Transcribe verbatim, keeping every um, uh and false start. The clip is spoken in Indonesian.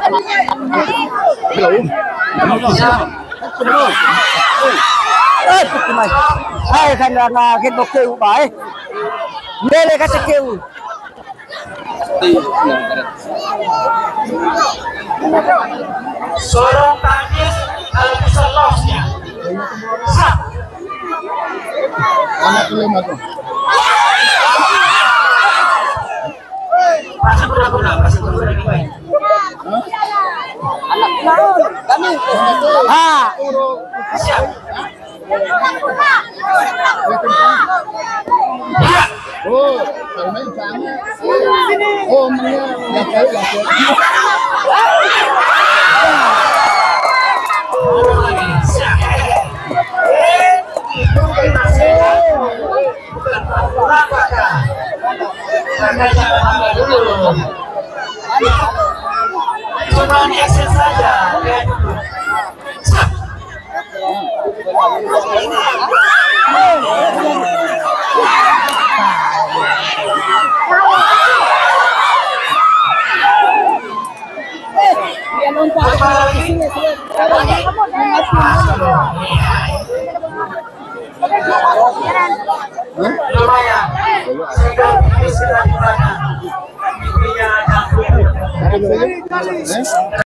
Hai kan là cái bọc kêu bài đây là cái kêu Sorong tangkis bisa lossnya. Anak kelima tuh. Masih pura-pura, masih pura-pura nih, Pak. anak kami ah Siap. Ya. Oh, main sama. Oh, Mia, ya tahu lah. Siap. Bukan pura-pura. Makanya apa dulu? Cuma action saja, kayak dulu. Siap. Lumayan. Sudah istirahat di mana? Giginya campur.